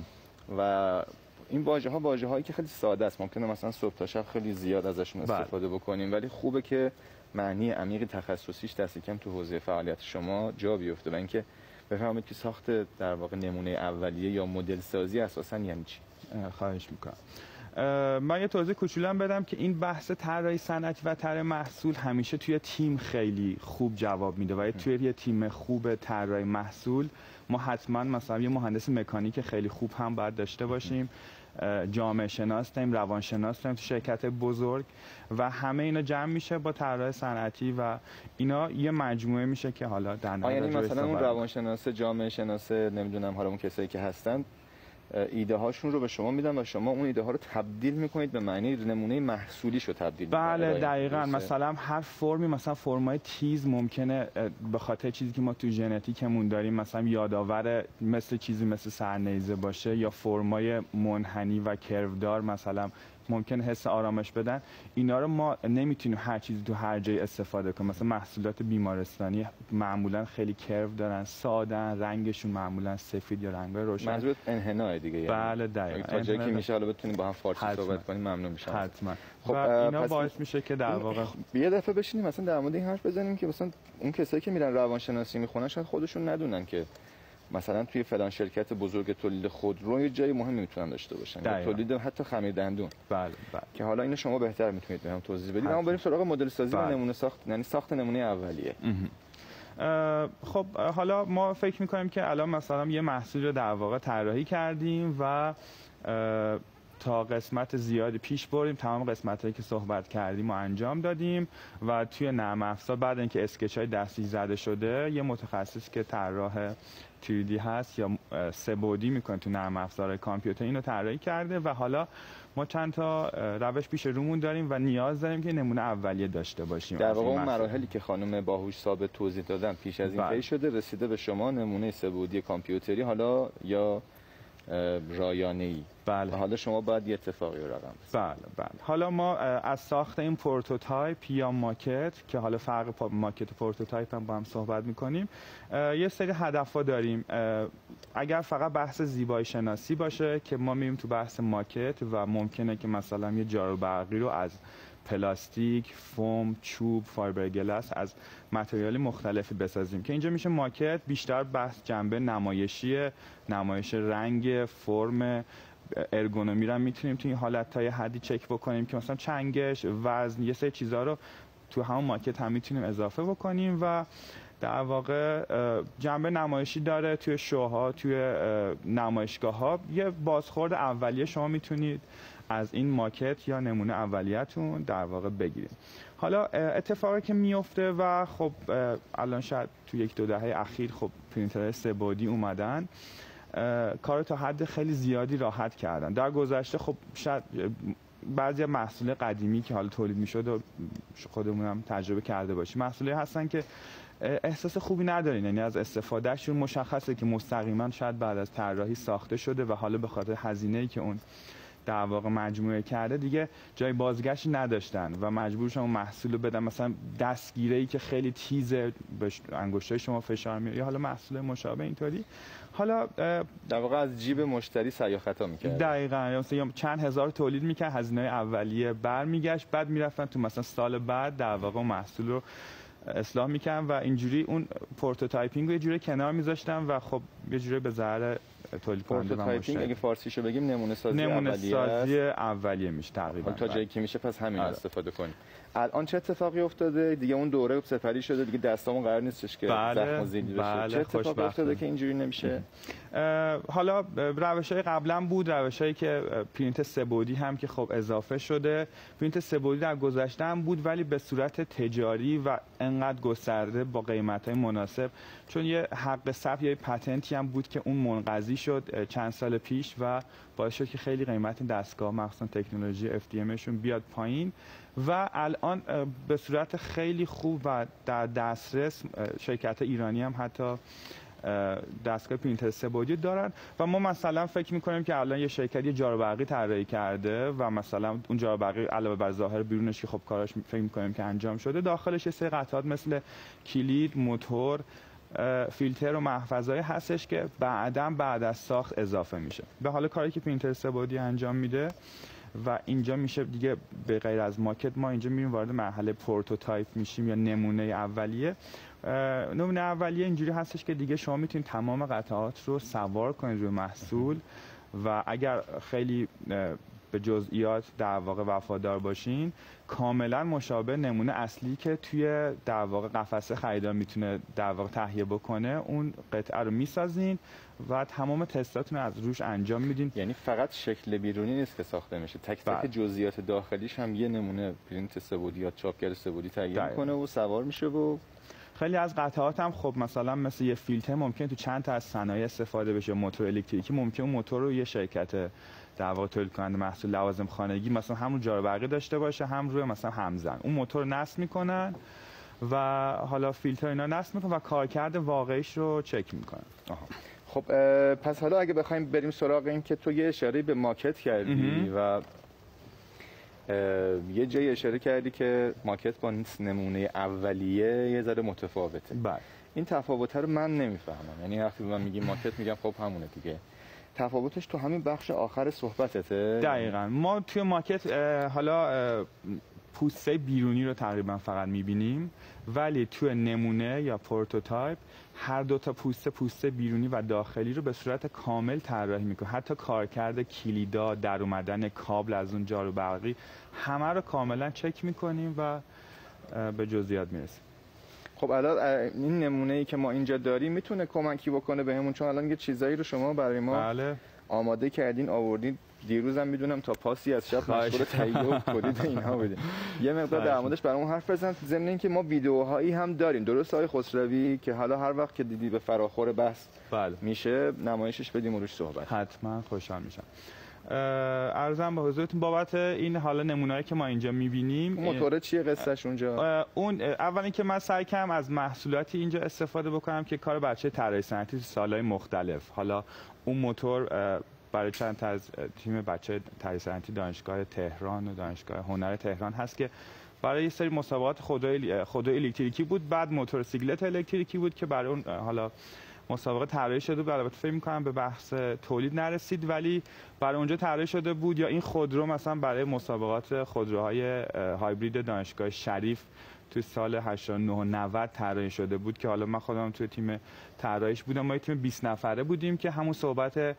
و این واژه ها واژه هایی که خیلی ساده است، ممکنه مثلا صبح تا شب خیلی زیاد ازشون استفاده بله. بکنیم، ولی خوبه که معنی عمیق تخصصیش دست کم تو حوزه فعالیت شما جا بیفته و اینکه بفهمید که ساخت در واقع نمونه اولیه یا مدل سازی اساساً یعنی چی.
خواهش میکنم. من یه توضیح کوچولو بدم که این بحث طراحی صنعتی و طراح محصول همیشه توی تیم خیلی خوب جواب میده و توی یه تیم خوب طراحی محصول ما حتما مثلا یه مهندس مکانیک خیلی خوب هم باید داشته باشیم، جامعه شناس داریم، روانشناس داریم تو شرکت بزرگ و همه اینا جمع میشه با طراح صنعتی و اینا یه مجموعه میشه که حالا در نظر
یعنی مثلا اون روانشناس، جامعه شناس، نمیدونم حالا اون کسایی که هستن ایده هاشون رو به شما میدن و شما اون ایده ها رو تبدیل میکنید به معنی نمونه محصولیشو تبدیل میکنید.
بله دقیقاً. مثلا هر فرمی، مثلا فرمای تیز ممکنه به خاطر چیزی که ما تو ژنتیکمون داریم مثلا یادآور مثل چیزی مثل سرنیزه باشه، یا فرمای منحنی و کروودار مثلا ممکن حس آرامش بدن، اینا رو ما نمیتونیم هر چیزی تو هر جای استفاده کنیم. مثلا محصولات بیمارستانی معمولا خیلی کرو دارن، سادن، رنگشون معمولا سفید یا رنگ‌های روشن.
منظورت انحنای دیگه یعنی؟
بله دقیقاً.
تا جایی که میشه حالا بتونیم با هم فارسی صحبت کنیم ممنون میشم.
حتما.
خب
و اینا باعث میشه که در واقع
یه دفعه بشینیم مثلا در مورد این حرف بزنیم که مثلا اون کسایی که میرن روانشناسی میخونن شاید خودشون ندونن که مثلا توی فلان شرکت بزرگ تولید خودرو یه جای مهمی میتونن داشته باشن، تولید حتی خمیر دندون.
بله بله.
که حالا اینو شما بهتر میتونید بهم توضیح بدید. اما بریم سراغ مدل سازی و نمونه ساخت، یعنی ساخت نمونه اولیه.
خب حالا ما فکر میکنیم که الان مثلا یه محصول رو در واقع طراحی کردیم و تا قسمت زیادی پیش بریم، تمام قسمتایی که صحبت کردیم و انجام دادیم و توی نرم افزار بعد اینکه اسکچ های دستی زده شده یه متخصص که طراح تری دی هست یا سه بعدی میکنه تو نرم افزار کامپیوتر اینو طراحی کرده و حالا ما چند تا روش پیش رومون داریم و نیاز داریم که نمونه اولیه داشته باشیم.
در واقع اون مراحلی که خانم باهوش ثابت توضیح دادن پیش از این طی شده، رسیده به شما نمونه سه بعدی کامپیوتری حالا یا رایانه‌ای.
بله.
و حالا شما باید یه اتفاقی رو رقم بزنید.
بله بله. حالا ما از ساخت این پروتوتایپ یا ماکت که حالا فرق ماکت و پروتوتایپ هم با هم صحبت می‌کنیم، یه سری هدف‌ها داریم. اگر فقط بحث زیبایی شناسی باشه که ما میریم تو بحث ماکت و ممکنه که مثلا یه جارو برقی رو از پلاستیک، فوم، چوب، فایبر گلاس از متریال مختلفی بسازیم که اینجا میشه ماکت. بیشتر بحث جنبه نمایشی، نمایش رنگ، فرم، ارگونومی رو میتونیم توی این حالت‌های حدی چک بکنیم که مثلا چنگش، وزن، یه سری چیزا رو تو همون ماکت هم میتونیم اضافه بکنیم و در واقع جنبه نمایشی داره. توی شوها، توی نمایشگاه‌ها یه بازخورد اولیه شما میتونید از این ماکت یا نمونه اولیه‌تون در واقع بگیرید. حالا اتفاقی که میفته و خب الان شاید تو یک دو دهه اخیر خب پرینترهای سه بعدی اومدن، کار تا حد خیلی زیادی راحت کردن. در گذشته خب شاید بعضی محصول قدیمی که حالا تولید میشد و خودمون هم تجربه کرده باشیم، محصولی هستن که احساس خوبی ندارین، یعنی از استفادهشون مشخصه که مستقیما شاید بعد از طراحی ساخته شده و حالا به خاطر هزینه‌ای که اون در واقع مجموعه کرده دیگه جای بازگشت نداشتن و مجبور شدن محصول رو بدن. مثلا دستگیره‌ای که خیلی تیزه به انگشتای شما فشار میاره یا حالا محصول مشابه اینطوری، حالا
در واقع از جیب مشتری سعی و خطا می‌کرد.
دقیقاً. مثلا چند هزار تولید می‌کرد، هزینه اولیه برمیگشت، بعد میرفتن تو مثلا سال بعد در واقع محصول رو اصلاح می‌کردن و اینجوری اون پروتوتایپینگ رو یه جوری کنار می‌ذاشتن و خب یه جوری به ضرر تولید کننده و مشتری.
اگه فارسیشو بگیم نمونه سازی
نمونه
اولیه
سازی اولیه میشه تقریبا.
تا جایی که میشه پس همین استفاده کنیم. الان چه اتفاقی افتاده؟ دیگه اون دوره سپری شده، دیگه دستامون قرار نیستش که زخم زیلی بشه.
بله،
چه اتفاقی افتاده که اینجوری نمیشه؟
حالا روش‌های قبلا بود، روش‌هایی که پرینت سه بعدی هم که خب اضافه شده. پرینت سه بعدی در گذشته هم بود ولی به صورت تجاری و انقدر گسترده با قیمت‌های مناسب، چون یه حق ثبت یا پتنتی هم بود که اون منقضی شد چند سال پیش و باعث شد که خیلی قیمت دستگاه مخصوصا تکنولوژی اف دی ام شون بیاد پایین و الان به صورت خیلی خوب و در دسترس شرکت ایرانی هم حتی دستگاه پرینتر سه بعدی دارن و ما مثلا فکر می‌کنیم که الان یه شرکتی جارو برقی طراحی کرده و مثلا اون جارو برقی علاوه بر ظاهر بیرونش که خب کاراش فکر می‌کنیم که انجام شده، داخلش یه سری قطعات مثل کلید، موتور، فیلتر و محفظه‌ای هستش که بعداً بعد از ساخت اضافه میشه. به حال کاری که پرینتر سه بعدی انجام میده و اینجا میشه دیگه به غیر از ماکت ما اینجا میریم وارد مرحله پروتوتایپ میشیم یا نمونه اولیه. نمونه اولیه اینجوری هستش که دیگه شما میتونید تمام قطعات رو سوار کنید روی محصول و اگر خیلی به جزئیات در واقع وفادار باشین کاملا مشابه نمونه اصلی که توی در واقع قفسه خریدار میتونه در واقع تهیه بکنه اون قطعه رو میسازین و تمام تستاتون رو از روش انجام میدین.
یعنی فقط شکل بیرونی نیست که ساخته میشه، تک تک جزئیات داخلیش هم یه نمونه پرینت سه بعدی یا چاپگر سه بعدی تهیه میکنه و سوار میشه. و
خیلی از قطعات هم خب مثلا مثل یه فیلتر ممکن تو چند تا از صنایع استفاده بشه، موتور الکتریکی ممکن اون موتور رو یه شرکت در واقع تولید کننده محصول لوازم خانگی مثلا هم رو جارو برقی داشته باشه هم روی مثلا همزن اون موتور رو نصب میکنن و حالا فیلتر اینا نصب میکنن و کارکرد واقعیش رو چک میکنن.
آها. خب پس حالا اگه بخوایم بریم سراغ این که تو یه اشاره به ماکت کردی و یه جایی اشاره کردی که ماکت با نمونه اولیه یه ذره متفاوته.
بله. این
تفاوت رو من نمیفهمم. یعنی وقتی من میگیم ماکت میگم خب همونه دیگه. تفاوتش تو همین بخش آخر صحبتته؟
دقیقاً. ما توی ماکت حالا پوسته بیرونی رو تقریبا فقط میبینیم، ولی توی نمونه یا پروتوتایپ هر دو تا پوسته پوسته بیرونی و داخلی رو به صورت کامل طراحی میکنه. حتی کارکرد کلیدا، در اومدن کابل از اون جارو برقی، همه رو کاملا چک میکنیم و به جزئیات میرسیم.
خب الان این نمونه‌ای که ما اینجا داریم میتونه کمکی بکنه بهمون، چون الان یه چیزایی رو شما برای ما
بله.
آماده کردین آوردین. دیروزم میدونم تا پاسی از شب مشغول تهیه و تولید اینها بودیم. یه مقدار در موردش برامون حرف بزن، ضمن اینکه ما ویدیوهایی هم داریم، درست آقای خسروی، که حالا هر وقت که دیدی به فراخور بحث
بله.
میشه نمایشش بدیم و روش صحبت.
حتما خوشحال میشم. عرضم به حضورتون بابت این حالا نمونه‌ای که ما اینجا می‌بینیم.
موتور چیه قصهش اونجا؟
اون اول اینکه من سعی کردم از محصولاتی اینجا استفاده بکنم که کار بچه طراحی صنعتی سالهای مختلف. حالا اون موتور برای چند تا از تیم بچه طراحی صنعتی دانشگاه تهران و دانشگاه هنر تهران هست که برای یه سری مسابقات خودروی خودروی الکتریکی بود. بعد موتور سیکلت الکتریکی بود که برای اون حالا مسابقه طراحی شده بود. البته فکر می‌کنم به بحث تولید نرسید، ولی برای اونجا طراحی شده بود. یا این خودرو مثلا برای مسابقات خودروهای هایبرید دانشگاه شریف تو سال هشتاد و نه و نود طراحی شده بود که حالا من خودم توی تیم طراحیش بودم. ما تیم بیست نفره بودیم که همون صحبت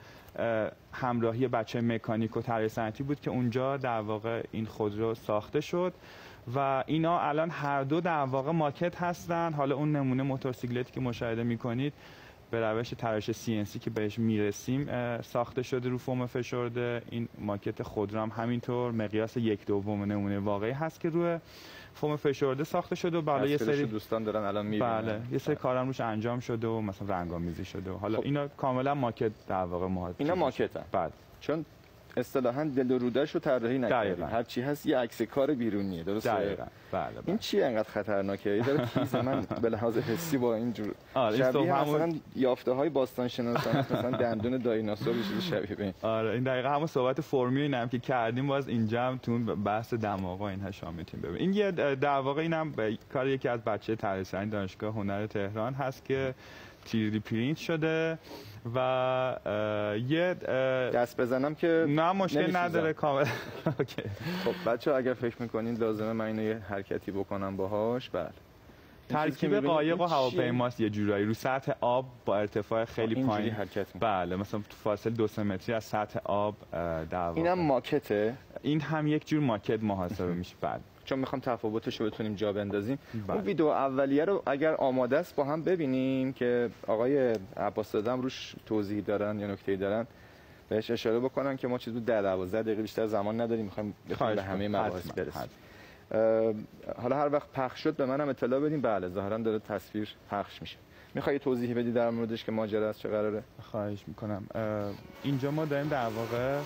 همراهی بچه مکانیک و طراحی صنعتی بود که اونجا در واقع این خودرو ساخته شد و اینا الان هر دو در واقع ماکت هستن. حالا اون نمونه موتورسیکلتی که مشاهده می‌کنید به روش طراحی سی ان سی که بهش میرسیم ساخته شده رو فرم فشرده. این ماکت خودرو هم همینطور مقیاس یک دوم نمونه واقعی هست که روی فرم فشرده ساخته شده و بالا یه سری
دوستان دارن الان میبینن.
بله، یه سری کارام روش انجام شده و مثلا رنگ‌آمیزی شده و حالا خب. اینا کاملا ماکت در واقع محاسبه.
اینا ماکتن.
بله.
چون اصطلاحاً دل و رودش رو طراحی نکردیم. هر چی هست یه عکس کار بیرونیه، درسته؟
دقیقاً. بله بله.
این چیه انقدر خطرناکه؟ یه ذره تیز من به لحاظ حسی با این جور شبیه مثلا یافته‌های باستان شناسان مثلا دندون دایناسور چیز شبیه به این.
آره این دقیقاً همون صحبت فرمی اینم که کردیم باز اینجا هم تو بحث دماغ و اینها شامل می‌تونیم ببینیم. این یه در واقع اینم کار یکی از بچه طراحی صنعتی دانشگاه هنر تهران هست که تری دی پرینت شده و یه
دست بزنم که
نه مشکل نداره کامل. اوکی.
خب بچه‌ها اگر فکر می‌کنین لازمه من اینو یه حرکتی بکنم باهاش، بله.
ترکیب قایق و هواپیماست یه جورایی رو سطح آب با ارتفاع خیلی پایین
حرکت می‌کنه.
بله مثلا تو فاصله دو سه متری از سطح آب در واقع.
اینم ماکته.
این هم یک جور ماکت محاسبه میشه. بله.
چون میخوام تفاوتش رو بتونیم جا بندازیم. اون ویدیو اولیه رو اگر آماده است با هم ببینیم که آقای عباس زاده روش توضیح دارن یا نکته‌ای دارن بهش اشاره بکنن که ما چیز بود ده دوازده دقیقه بیشتر زمان نداریم، میخوایم به همه مباحث برسیم. حالا هر وقت پخش شد به منم اطلاع بدیم. بله ظاهرا داره تصویر پخش میشه. میخوای توضیحی بدی در موردش که ماجرا است چه قراره؟
خواهش میکنم. اینجا ما داریم در واقع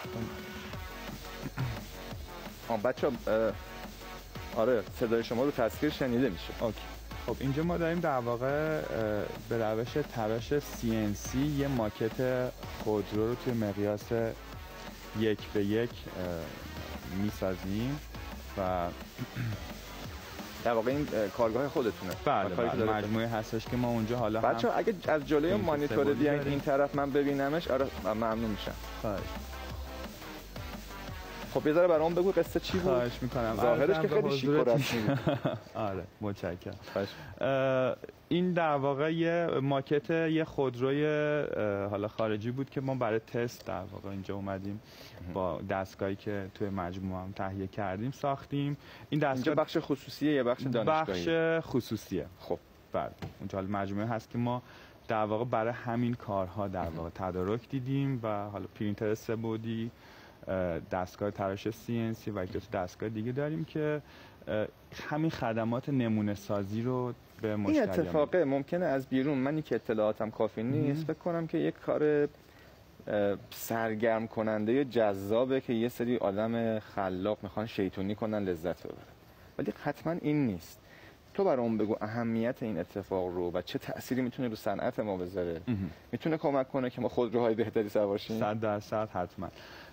آ بچه‌ها آره صدای شما رو تصویر شنیده میشه.
اوکی. خب اینجا ما داریم در واقع به روش تراش سی ان سی یه ماکت خودرو رو توی مقیاس یک به یک میسازیم و
در واقع این کارگاه خودتونه.
بله, بله. مجموعه هستش که ما اونجا حالا
بچه هم اگه از جلوی مانیتور بیاین این طرف من ببینمش آره ممنون میشم.
خواهش.
خب یه ذره برام بگو قصه چی بود؟
خواهش میکنم.
ظاهرش که خیلی شیک و رسمی بود.
آره متشکرم. این در واقع یه ماکت یه خودروی حالا خارجی بود که ما برای تست در واقع اینجا اومدیم با دستگاهی که توی مجموعه هم تهیه کردیم ساختیم. این دستگاه
اینجا بخش خصوصیه یا بخش دانشگاهی؟
بخش خصوصیه.
خب
بله اونجا مجموعه هست که ما در واقع برای همین کارها در واقع تدارک دیدیم و حالا پرینتر سه بعدی، دستگاه تراش سی ان سی و دو دستگاه دیگه داریم که همین خدمات نمونه سازی رو به مشتری.
این اتفاقه ممکنه از بیرون منی که اطلاعاتم کافی نیست فکر کنم که یک کار سرگرم کننده جذابه که یه سری آدم خلاق میخوان شیطونی کنن لذت ببرن، ولی حتما این نیست. تو برام بگو اهمیت این اتفاق رو و چه تأثیری میتونه رو صنعت ما بذاره. میتونه کمک کنه که ما خودروهای بهتری سوار شیم؟
صد درصد حتما.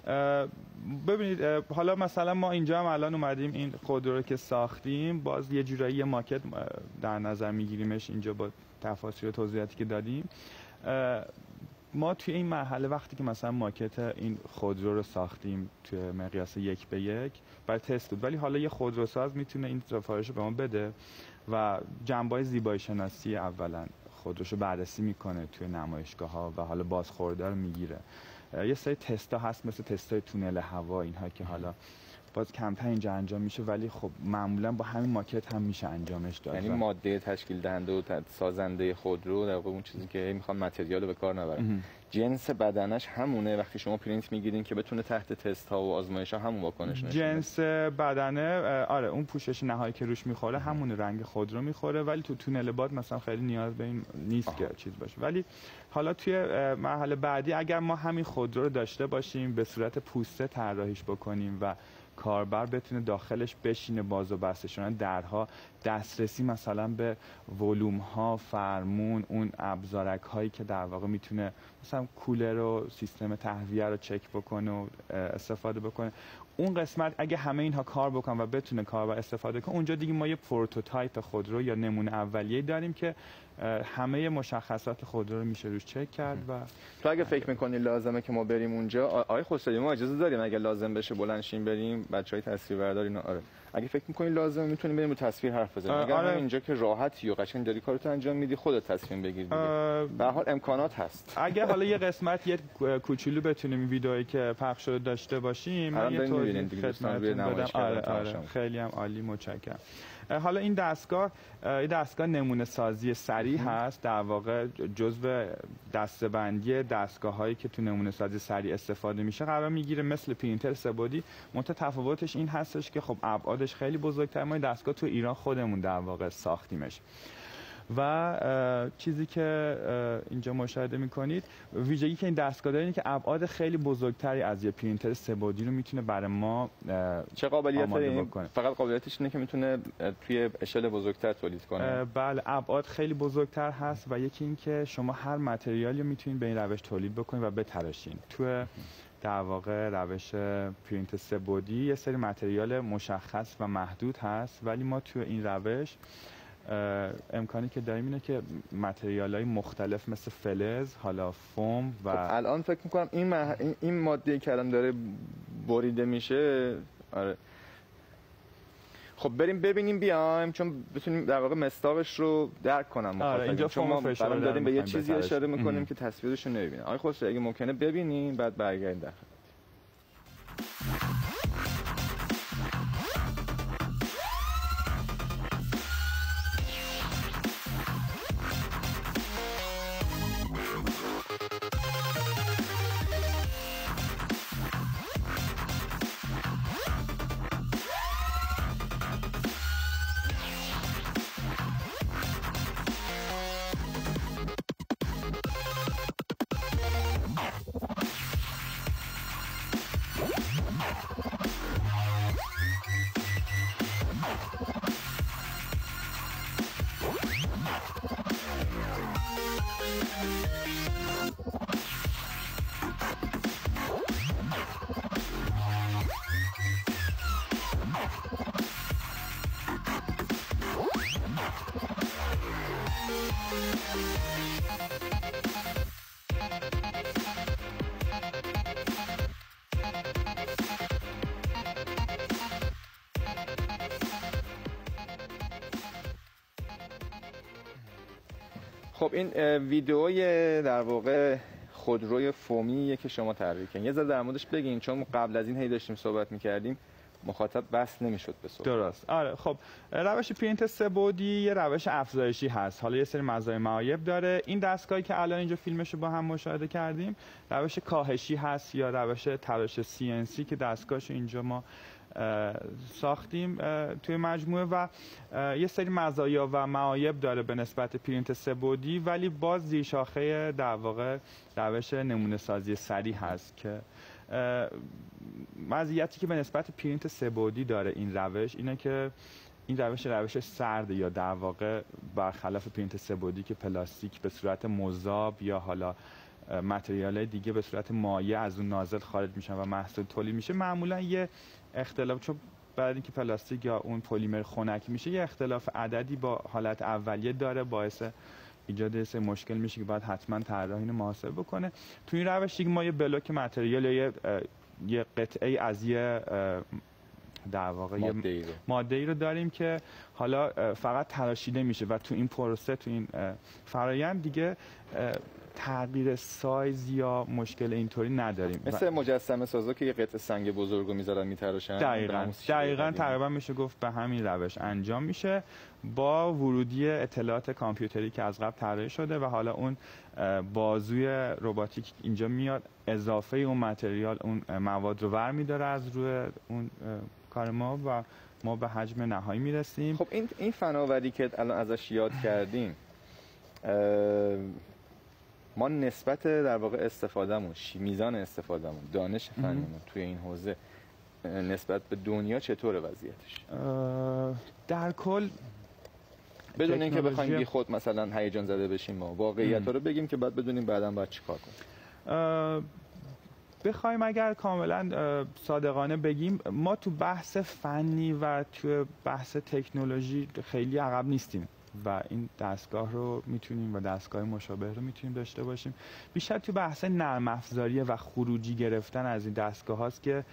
ببینید حالا مثلا ما اینجا هم الان اومدیم این خودرو رو که ساختیم، باز یه جورایی یه ماکت در نظر میگیریمش اینجا با تفاصیل و توضیحاتی که دادیم. ما توی این مرحله وقتی که مثلا ماکت این خودرو رو ساختیم توی مقیاس یک به یک برای تست بود، ولی حالا یه خودروساز میتونه این سفارش رو به ما بده و جنبه‌های زیبایی شناسی اولا خودروشو بررسی میکنه توی نمایشگاه ها و حالا بازخورده رو میگیره. یه سری تستا هست مثل تستای تونل هوا، اینها که حالا باز کمتر اینجا انجام میشه ولی خب معمولا با همین ماکت هم میشه انجامش داد.
یعنی ماده تشکیل دهنده و سازنده خودرو در واقع اون چیزی که میخوام متریال رو به کار نبرن، جنس بدنش همونه وقتی شما پرینت میگیرین که بتونه تحت تست ها و آزمایش ها همون واکنش نشون بده.
جنس بدنه آره، اون پوشش نهایی که روش میخوره همون رنگ خودرو میخوره، ولی تو تونل باد مثلا خیلی نیاز به این نیست آه. که چیز باشه. ولی حالا توی مرحله بعدی اگر ما همین خودرو رو داشته باشیم به صورت پوسته طراحیش بکنیم و کاربر بتونه داخلش بشینه، باز و بسته شدن درها، دسترسی مثلا به ولوم ها، فرمون، اون ابزارک هایی که در واقع میتونه مثلا کولر و سیستم تهویه رو چک بکنه و استفاده بکنه، اون قسمت اگه همه اینها کار بکنن و بتونه کاربر استفاده کنه، اونجا دیگه ما یه پروتوتایپ خودرو یا نمونه اولیه‌ای داریم که همه مشخصات خودرو رو میشه روش چک کرد. و
تو اگه فکر می‌کنی لازمه که ما بریم اونجا، آقای خسروی ما اجازه داریم اگه لازم بشه بلند شیم بریم، بچهای تصویربردار اینا آره اگه فکر می‌کنی لازمه میتونیم بریم رو تصویر حرف بزنیم. اگه آره. اینجا که راحتی و قشنگ داری کارتو انجام میدی، خودت تصمیم بگیر دیگه. به هر حال امکانات هست.
اگه حالا یه قسمت یه کوچولو بتونیم ویدئویی که پخش شده داشته باشیم، من یه توضیح خدمتتون بدم. آره آره خیلی هم عالی، متشکرم. حالا این دستگاه این دستگاه نمونه سازی سریع هست، در واقع جزو دسته‌بندی دستگاه‌هایی که تو نمونه سازی سریع استفاده میشه قرار میگیره، مثل پرینتر سه‌بعدی. منتها تفاوتش این هستش که خب ابعادش خیلی بزرگتر. ما این دستگاه تو ایران خودمون در واقع ساختیمش و چیزی که اینجا مشاهده میکنید، ویژگی که این دستگاه داره اینه که ابعاد خیلی بزرگتری از یه پرینتر سه‌بعدی رو میتونه برای ما
چه قابلیت داره؟ فقط قابلیتش اینه که میتونه توی اشل بزرگتر تولید کنه.
بله، ابعاد خیلی بزرگتر هست و یکی این که شما هر متریالی رو میتونید به این روش تولید بکنید و بتراشین. تو در واقع روش پرینت سه‌بعدی یه سری متریال مشخص و محدود هست، ولی ما تو این روش امکانی که داریم اینه که متریال‌های مختلف مثل فلز، حالا فوم و
خب الان فکر می‌کنم این مح... این ماده که الان داره بریده میشه آره. خب بریم ببینیم بیایم، چون بتونیم در واقع مستاقش رو درک کنم.
آره اینجا
چون ما الان داریم به یه چیزی اشاره می‌کنیم که تصویرش رو نمی‌بینیم. آقای خسروی اگه ممکنه ببینیم بعد برگردیم در خب این ویدئوی در واقع خودروی فومیه که شما طراحی کردین. یه ذره در موردش بگین، چون قبل از این هی داشتیم صحبت می‌کردیم مخاطب بس نمی‌شد به صحبت.
درست. آره خب روش پرینت سه‌بعدی یه روش افزایشی هست. حالا یه سری مزایای معایب داره. این دستگاهی که الان اینجا فیلمش رو با هم مشاهده کردیم روش کاهشی هست یا روش تراش سی ان سی که دستگاهش اینجا ما ساختیم توی مجموعه و یه سری مزایا و معایب داره به نسبت پرینت سه‌بعدی، ولی باز زیر شاخه در واقع روش نمونه سازی سریع هست که مزیتی که به نسبت پرینت سه‌بعدی داره این روش اینه که این روش روش سرد یا در واقع برخلاف پرینت سه‌بعدی که پلاستیک به صورت مذاب یا حالا متریال دیگه به صورت مایع از اون نازل خارج میشن و محصول تولید میشه، معمولا یه اختلاف، چون بعد اینکه پلاستیک یا اون پلیمر خنک میشه یه اختلاف عددی با حالت اولیه داره، باعث ایجاد یه مشکل میشه که باید حتما طراح اینو محاسبه بکنه. تو این روش دیگه ما یه بلوک متریال یا یه یه قطعه از یه در واقع
ماده ای رو.
ماده ای رو داریم که حالا فقط تراشیده میشه و تو این پروسه، تو این فرآیند دیگه تغییر سایز یا مشکل اینطوری نداریم.
مثل مجسمه سازا که یه قطعه سنگ بزرگو میذارن میتراشن.
دقیقاً دقیقاً تقریبا میشه گفت به همین روش انجام میشه با ورودی اطلاعات کامپیوتری که از قبل طراحی شده و حالا اون بازوی رباتیک اینجا میاد اضافه اون متریال اون مواد رو ور میداره از روی اون کار ما و ما به حجم نهایی میرسیم.
خب این این فناوری که الان ازش یاد کردیم، ما نسبت در واقع استفادهمون، میزان استفادهمون، دانش فنیمون توی این حوزه نسبت به دنیا چطوره وضعیتش؟
در کل
بدون اینکه بخوایم بی خود مثلا هیجان زده بشیم، ما واقعیت رو بگیم که بعد بدونیم بعداً باید چیکار کنیم.
بخوایم اگر کاملا صادقانه بگیم، ما تو بحث فنی و تو بحث تکنولوژی خیلی عقب نیستیم و این دستگاه رو میتونیم و دستگاه مشابه رو میتونیم داشته باشیم. بیشتر تو بحث نرم افزاری و خروجی گرفتن از این دستگاه هاست که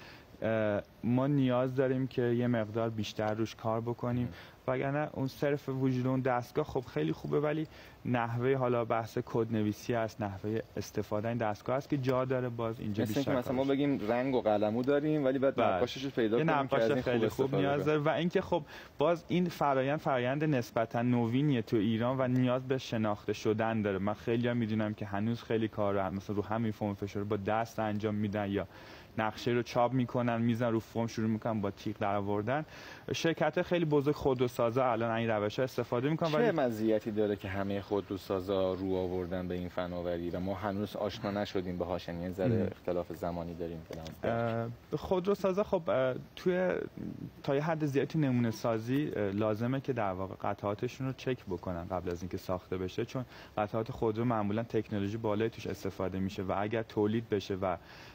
ما نیاز داریم که یه مقدار بیشتر روش کار بکنیم، وگرنه اون صرف وجود اون دستگاه خب خیلی خوبه، ولی نحوه حالا بحث کدنویسی است، نحوه استفاده این دستگاه است که جا داره باز اینجا
مثل
بیشتر.
مثلا ما بگیم رنگ و قلمو داریم ولی بعد نقاشش رو پیدا کنیم که از این
خیلی خوب نیاز داره و اینکه خب باز این فرایند فرایند نسبتا نوینیه تو ایران و نیاز به شناخته شدن داره. من خیلی هم میدونم که هنوز خیلی کار مثلا رو همین فرم فشار با دست انجام میدن یا نقشه رو چاپ میکنن میزن رو فرم شروع میکنن با تیغ در آوردن. شرکت خیلی بزرگ خودروسازا الان این روش‌ها استفاده میکنن.
چه
ولی
مزیتی داره که همه خودروسازا رو آوردن به این فناوری و ما هنوز آشنا نشدیم باهاش؟ یعنی ذره اختلاف زمانی داریم که
خودروسازا خب توی تا یه حد زیادی تو نمونه سازی لازمه که در واقع قطعاتشون رو چک بکنن قبل از اینکه ساخته بشه، چون قطعات خودرو معمولا تکنولوژی بالایی توش استفاده میشه و اگر تولید بشه و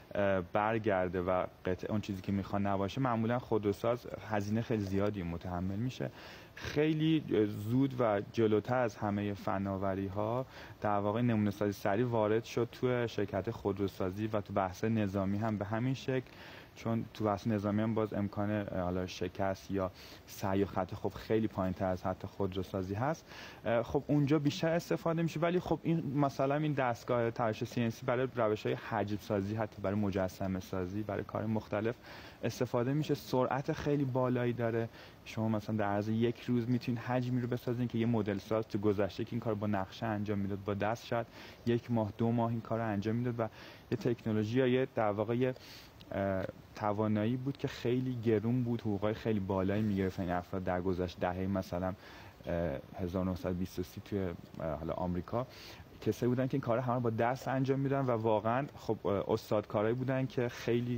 برگرده و قطعه اون چیزی که میخوان نباشه، معمولا خودروساز هزینه خیلی زیادی متحمل میشه. خیلی زود و جلوتر از همه فناوری ها در واقع نمونه سازی سریع وارد شد تو شرکت خودروسازی و تو بحث نظامی هم به همین شکل، چون تو بحث نظامی هم باز امکان حالا شکست یا سعی و خطا خب خیلی پایین‌تر از حتی خودروسازی هست. خب اونجا بیشتر استفاده میشه، ولی خب این مثلا این دستگاه تراش سی ان سی برای روش‌های حجم سازی، حتی برای مجسمه سازی، برای کار مختلف استفاده میشه. سرعت خیلی بالایی داره. شما مثلا در عرض یک روز میتونید حجمی رو بسازین که یه مدل ساز تو گذشته که این کار با نقشه انجام میداد با دست شاید یک ماه دو ماه این کار رو انجام میداد و یه تکنولوژی یا یه در واقع یه توانایی بود که خیلی گرون بود، حقوقای خیلی بالایی میگرفتن این افراد در گذشته دهه مثلا هزار و نهصد و بیست و سه توی حالا آمریکا. کسایی بودن که این کار همه با دست انجام میدن و واقعا خب استادکارایی بودن که خیلی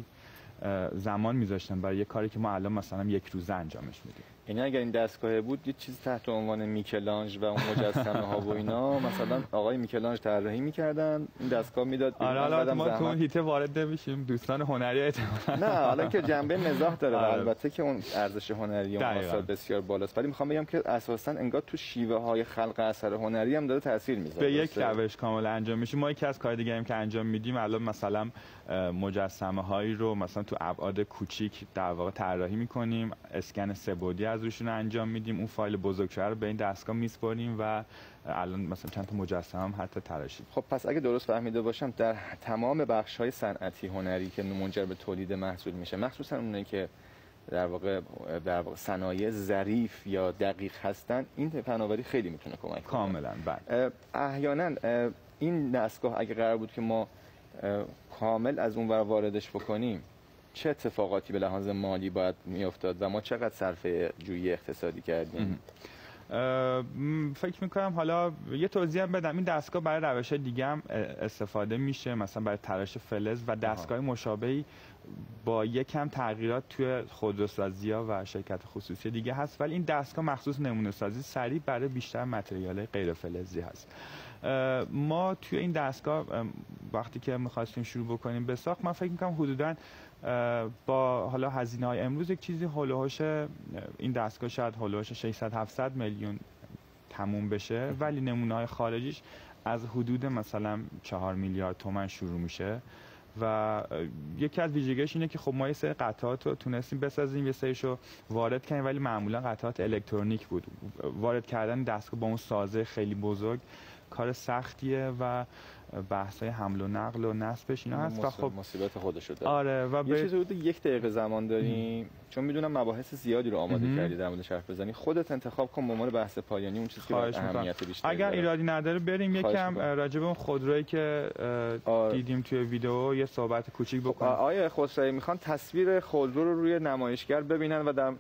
زمان میذاشتن برای یه کاری که ما الان مثلا یک روزه انجامش میدیم.
یعنی اگر این دستگاه بود یه چیز تحت عنوان میکلانج و اون مجسمه ها و اینا مثلا آقای میکلانج طراحی میکردن، این دستگاه میداد.
آره حالا ما تو اون هیته وارد نمیشیم، دوستان هنری احتمالاً.
نه حالا که جنبه مزاح داره و البته که اون ارزش هنری اون اثر بسیار بالاست، ولی میخوام بگم که اساسا انگار تو شیوه های خلق اثر هنری هم داره تاثیر میذاره.
به یک روش کاملا انجام میشه. ما یکی از کار دیگه هم که انجام میدیم الان مثلا مجسمه هایی رو مثلا تو ابعاد کوچیک در واقع طراحی میکنیم، اسکن سه‌بعدی از روشون انجام میدیم، اون فایل بزرگتر رو به این دستگاه میسپاریم و الان مثلا چند تا مجسمه هم حتی طراحی.
خب پس اگه درست فهمیده باشم در تمام بخش‌های صنعتی هنری که منجر به تولید محصول میشه، مخصوصا اونایی که در واقع در واقع صنایع ظریف یا دقیق هستن، این فناوری خیلی میتونه کمک کنه.
کاملا بله.
احیانا این دستگاه اگه قرار بود که ما کامل از اون ور واردش بکنیم، چه اتفاقاتی به لحاظ مالی باید میافتاد و ما چقدر صرفه جویی اقتصادی کردیم؟
فکر میکنم حالا یه توضیح هم بدم، این دستگاه برای روش دیگه هم استفاده میشه، مثلا برای تراش فلز و دستگاه مشابهی با یکم تغییرات توی خودروسازی‌ها و شرکت خصوصی دیگه هست، ولی این دستگاه مخصوص نمونه سازی سریع برای بیشتر متریال‌های غیر فلزی هست. ما توی این دستگاه وقتی که می‌خواستیم شروع بکنیم به ساخت، من فکر می‌کنم حدوداً با حالا هزینه‌های امروز یک چیزی هولوش این دستگاه شاید هولوش ششصد هفتصد میلیون تموم بشه، ولی نمونه‌های خارجیش از حدود مثلا چهار میلیارد تومان شروع میشه و یکی از ویژگیش اینه که خب ما یه سری قطعات رو تونستیم بسازیم، یه سریشو وارد کنیم، ولی معمولا قطعات الکترونیک بود. وارد کردن دستگاه با اون سازه خیلی بزرگ کار سختیه و بحث‌های حمل و نقل و نصبش اینا هست و خب
مصیبت خودشو داره.
آره و
یه چیزی حدود یک دقیقه زمان داریم ام. چون میدونم مباحث زیادی رو آماده ام. کردی در موردش حرف بزنی، خودت انتخاب کن به عنوان بحث پایانی اون چیزی که اهمیت بیشتری
اگر
داره.
ایرادی نداره بریم یکم راجع به اون خودرویی که دیدیم توی ویدیو یه صحبت کوچیک بکنیم.
آیه خسروی میخوان تصویر خودرو رو روی نمایشگر ببینن و در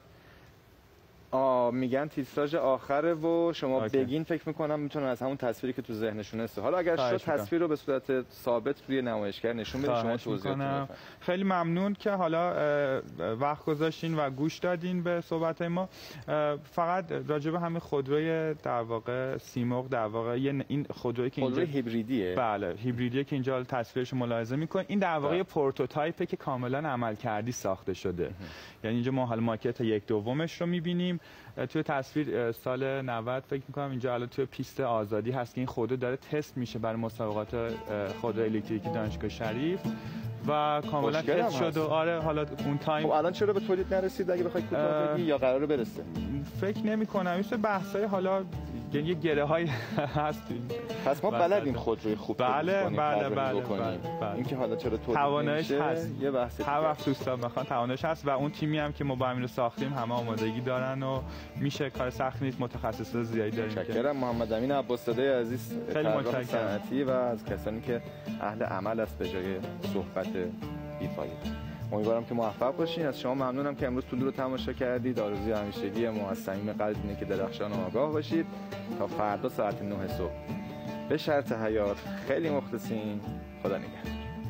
آ میگن تیتراژ آخره و شما آکه. بگین فکر میکنم میتونن از همون تصویری که تو ذهنشون هست. حالا اگر شما تصویر رو به صورت ثابت روی نمایشگر نشون بدید شما توضیحاتون.
خیلی ممنون که حالا وقت گذاشتین و گوش دادین به صحبت‌های ما. فقط راجع به همین خودروی در واقع سیمرغ در واقع این خودرویی که
اینجا خودروی هیبریدیه.
بله هیبریدیه که اینجا تصویرش ملاحظه میکنید. این در واقع پروتوتایپه که کاملا عملکردی ساخته شده. یعنی اینجا ما حالا ماکت یک دومش رو می‌بینیم. توی تصویر سال نود فکر می‌کنم اینجا الان توی پیست آزادی هست که این خودرو داره تست میشه برای مسابقات خودرو الکتریکی دانشگاه شریف و کاملا تست شد و آره حالا اون تایم.
خب الان چرا به تولید نرسید اگه بخوای کوتاه بگی یا قراره برسه؟
فکر نمی‌کنم این بحث‌های حالا یه گره‌های هست.
پس ما بلدیم خودروی خوب
بله بله بله, بله,
بله. اینکه حالا چرا تولید
تواناییش هست
یه بحث
هر وقت دوستان بخوان تواناییش هست و اون تیمی هم که ما با همین رو ساختیم همه آمادگی دارن و میشه، کار سخت نیست، متخصصا زیادی داریم.
متشکرم محمد امین عباس‌زاده عزیز، طراح صنعتی و از کسانی که اهل عمل است به جای صحبت بی‌فایده. امیدوارم که موفق باشین. از شما ممنونم که امروز تولو رو تماشا کردید. آرزوی همیشگی ما از صمیم قلب اینه که درخشان و آگاه باشید تا فردا ساعت نه صبح. به شرط حیات خیلی مخلصین. خدا نگهدار.